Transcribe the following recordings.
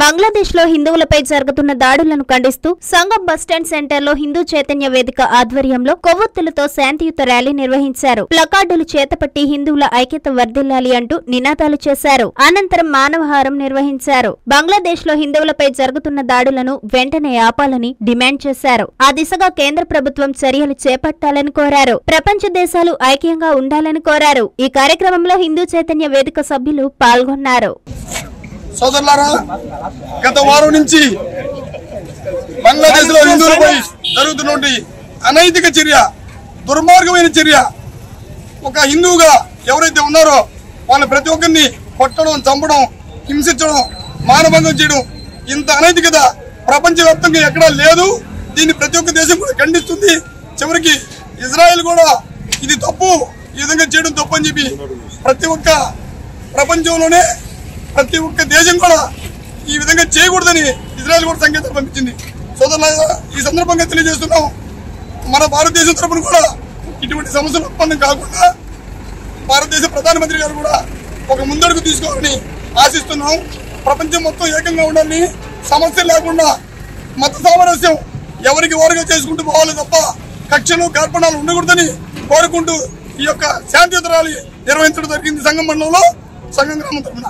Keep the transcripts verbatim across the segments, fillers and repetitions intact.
బంగ్లాదేశ్ లో హిందువులపై జరుగుతున్న దాడులను ఖండిస్తూ సంగం బస్టాండ్ సెంటర్ లో హిందూ చైతన్య వేదిక ఆధ్వర్యంలో కొవ్వొత్తులతో శాంతియుత ర్యాలీ నిర్వహించారు. ప్లకార్డులు చేతపట్టి హిందువుల ఐక్యత వర్ధిల్లాలి అంటూ నినాదాలు చేశారు. అనంతరం మానవహారం నిర్వహించారు. బంగ్లాదేశ్ లో హిందువులపై జరుగుతున్న దాడులను వెంటనే ఆపాలని డిమాండ్ చేశారు. ఆ దిశగా కేంద్ర ప్రభుత్వం చర్యలు చేపట్టాలని కోరారు. ప్రపంచ దేశాలు ఐక్యంగా ఉండాలని కోరారు. ఈ కార్యక్రమంలో హిందూ చైతన్య వేదిక సభ్యులు పాల్గొన్నారు. సోదరులారా, గత వారం నుంచి బంగ్లాదేశ్ లో హిందువులపై జరుగుతున్న అనైతిక చర్య, దుర్మార్గమైన చర్య, ఒక హిందువుగా ఎవరైతే ఉన్నారో వాళ్ళ ప్రతి ఒక్కరిని కొట్టడం, చంపడం, హింసించడం, మానభంగం చేయడం, ఇంత అనైతికత ప్రపంచవ్యాప్తంగా ఎక్కడా లేదు. దీన్ని ప్రతి ఒక్క దేశం కూడా ఖండిస్తుంది. చివరికి ఇజ్రాయెల్ కూడా ఇది తప్పు, ఈ విధంగా చేయడం తప్పు అని చెప్పి ప్రతి ఒక్క ప్రపంచంలోనే ప్రతి ఒక్క దేశం కూడా ఈ విధంగా చేయకూడదని ఇజ్రాయెల్ కూడా సంకేతాలు పంపించింది. సోదరులారా, ఈ సందర్భంగా తెలియజేస్తున్నాం, మన భారతదేశం తరఫున కూడా ఇటువంటి సమస్యలు ఉత్పన్నం కాకుండా భారతదేశ ప్రధానమంత్రి గారు కూడా ఒక ముందడుగు తీసుకోవాలని ఆశిస్తున్నాం. ప్రపంచం మొత్తం ఏకంగా ఉండాలని, సమస్య లేకుండా మత సామరస్యం ఎవరికి వారుగా చేసుకుంటూ పోవాలి తప్ప కక్షలు కార్పణాలు ఉండకూడదని కోరుకుంటూ ఈ యొక్క శాంతియుత ర్యాలీ నిర్వహించడం జరిగింది. సంగం మండలంలో సంగం గ్రామం తరఫున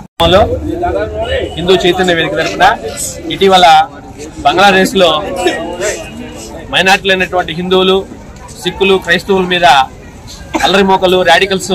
హిందూ చైతన్య వేదిక తరఫున ఇటీవల బంగ్లాదేశ్ లో మైనార్టీలైనటువంటి హిందువులు, సిక్కులు, క్రైస్తవుల మీద అల్లరి మోకలు, రాడికల్స్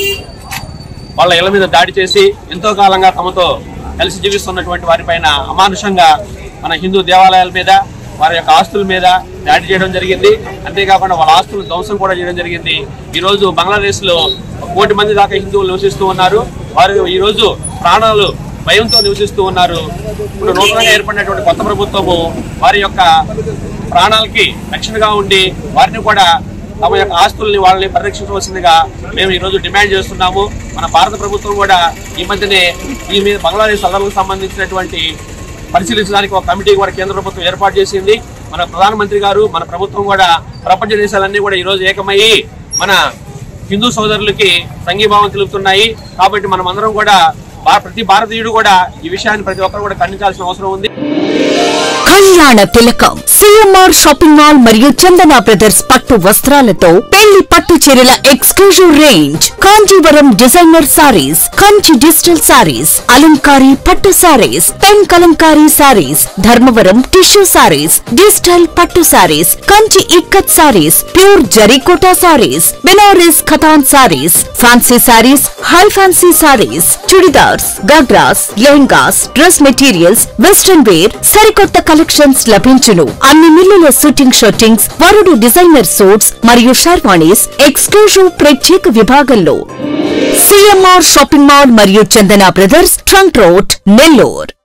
వాళ్ళ ఇళ్ల మీద దాడి చేసి ఎంతో కాలంగా తమతో కలిసి జీవిస్తున్నటువంటి వారిపైన అమానుషంగా మన హిందూ దేవాలయాల మీద, వారి యొక్క ఆస్తుల మీద దాడి చేయడం జరిగింది. అంతేకాకుండా వాళ్ళ ఆస్తులను ధ్వంసం కూడా చేయడం జరిగింది. ఈ రోజు బంగ్లాదేశ్ లో కోటి మంది దాకా హిందువులు నివసిస్తూ ఉన్నారు. వారు ఈ రోజు ప్రాణాలు భయంతో నివసిస్తూ ఉన్నారు. ఇప్పుడు నూతనంగా ఏర్పడినటువంటి కొత్త ప్రభుత్వము వారి యొక్క ప్రాణాలకి రక్షణగా ఉండి వారిని కూడా తమ యొక్క ఆస్తుల్ని వాళ్ళని పరిరక్షించవలసిందిగా మేము ఈ రోజు డిమాండ్ చేస్తున్నాము. మన భారత ప్రభుత్వం కూడా ఈ మధ్యనే ఈ మీద బంగ్లాదేశ్ అల్లర్లకు సంబంధించినటువంటి పరిశీలించడానికి ఒక కమిటీ కూడా కేంద్ర ప్రభుత్వం ఏర్పాటు చేసింది. మన ప్రధానమంత్రి గారు, మన ప్రభుత్వం కూడా ప్రపంచ దేశాలన్నీ కూడా ఈ రోజు ఏకమయ్యి మన హిందూ సోదరులకి సంఘీభావం తెలుపుతున్నాయి. కాబట్టి మనం అందరం కూడా ప్రతి భారతీయుడు కూడా ఈ విషయాన్ని ప్రతి ఒక్కరు కూడా ఖండించాల్సిన అవసరం ఉంది. కళ్యాణ తిలకం సిఎంఆర్ షాపింగ్ మాల్ మరియు చందన బ్రదర్స్ పట్టు వస్త్రాలతో పెళ్లి పట్టు చీరల exclusive range, Kanjeevaram designer saris, Kanchi digital saris, అలంకారీ పట్టు saris, pen Kalamkari saris, Dharmavaram tissue saris, digital పట్టు సారీస్, కంచి ఇక్కత్ సారీస్, ప్యూర్ జరీకోటా సారీస్, బెనారస్ ఖతాన్ saris, fancy saris, high fancy saris, churidars, ghagras, lehengas, dress materials, western wear, సరికొత్త కలెక్షన్స్ లభించును. అన్ని మిల్లుల షూటింగ్ షూటింగ్స్, వరుడు డిజైనర్ సూట్స్ మరియు షర్వాణీస్ ఎక్స్క్లూజివ్ ప్రత్యేక విభాగంలో. సిఎంఆర్ షాపింగ్ మాల్ మరియు Chandana brothers, trunk road, Nellore.